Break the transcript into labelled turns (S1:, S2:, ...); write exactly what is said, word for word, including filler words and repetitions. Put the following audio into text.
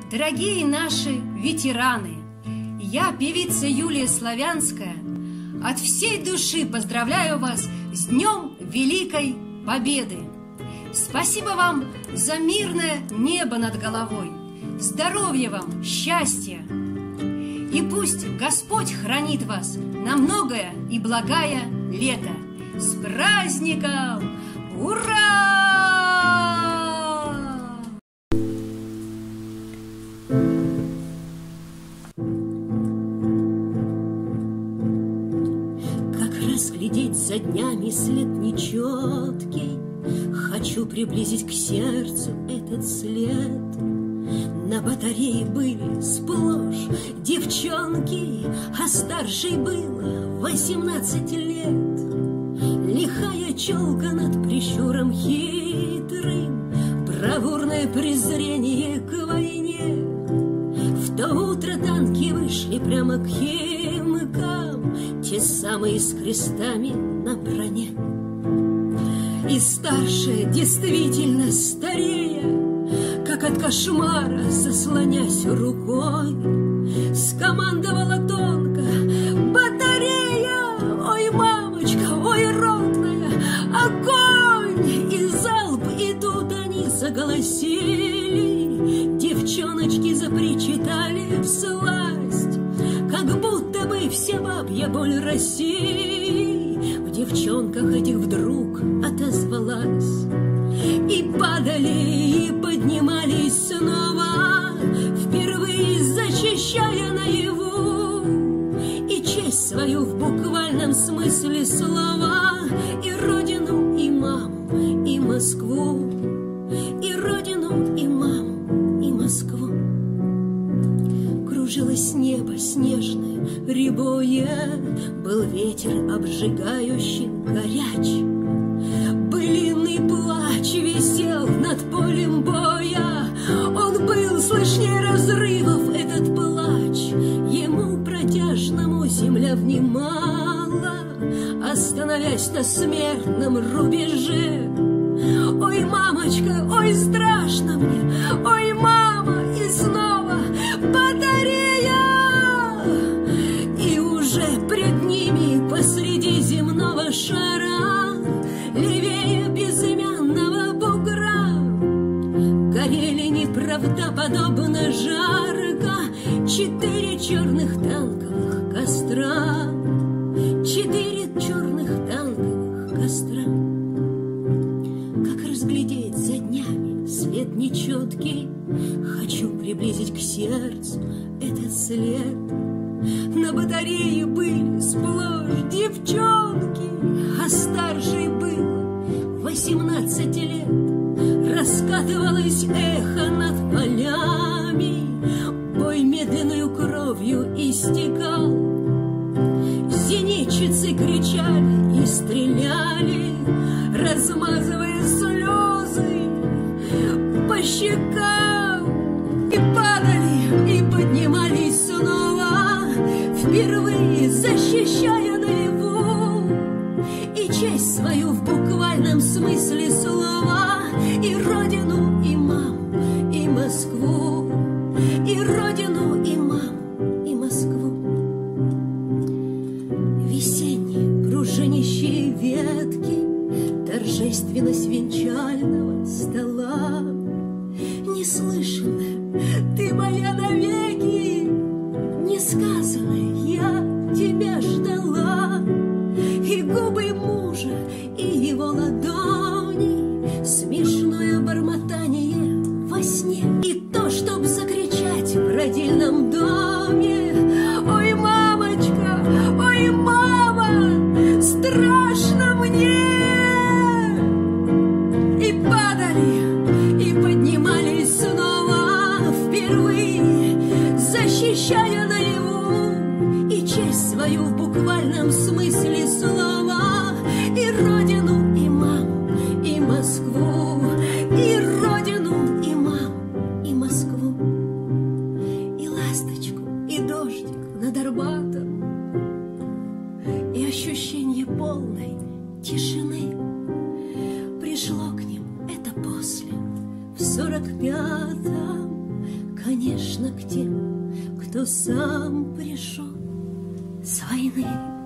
S1: Дорогие наши ветераны, я, певица Юлия Славянская, от всей души поздравляю вас с Днем Великой Победы. Спасибо вам за мирное небо над головой, здоровья вам, счастья. И пусть Господь хранит вас на многое и благое лето. С праздником! Ура!
S2: Разглядеть за днями след нечеткий, хочу приблизить к сердцу этот след. На батарее были сплошь девчонки, а старшей было восемнадцать лет. Лихая челка над прищуром хитрым, бравурное презрение к войне. В то утро танки вышли прямо к Химкам, те самые с крестами на броне. И старшая действительно старея, как от кошмара заслонясь рукой, скомандовала тонко: батарея, ой, мамочка, ой, родная, огонь! И залп, и тут они заголосили, девчоночки запричитали всласть, как будто бы все бабья боль России в девчонках этих вдруг отозвалась. И падали, и поднимались снова, впервые защищая наяву и честь свою в буквальном смысле слова, и родину, и маму, и Москву, и родину, и маму, и Москву. Кружилось небо снежное, рябое, был ветер обжигающий, горяч. Былинный плач висел над полем боя, он был слышнее разрывов, этот плач. Ему протяжному земля внимала, остановясь на смертном рубеже. Ой, мамочка, ой, страшно мне, ой, мама, и снова батарея. И уже пред ними посреди земного шара, левее безымянного бугра, горели неправдоподобно жарко четыре черных танковых костра, четыре черных танковых костра. Как разглядеть за днями след нечеткий, хочу приблизить к сердцу этот след. На батарее были сплошь девчонки, а старшей было восемнадцать лет. Раскатывалось эхо над полями, бой медленную кровью истекал. Зенитчицы кричали и стреляли, размазывая слезы по щекам. И падали, и поднимались снова, впервые защищая наяву и честь свою в буквальном смысле слова, и родину, и маму, и Москву, и родину, и маму, и Москву. Весенние пружинищие ветки, торжественность венчального стола, неслышанная ты моя навеки, несказанная я тебя ждала. И губы мужа, и его ладони, смешное бормотание во сне, и то, чтоб закричать в родильном доме: ой, мамочка, ой, мама, страшно мне. И падали, и поднимались снова, впервые защищая наяву и честь свою в буквальном смысле слова, и родину, и маму, и Москву, и родину, и маму, и Москву. И ласточку, и дождь, конечно, к тем, кто сам пришел с войны.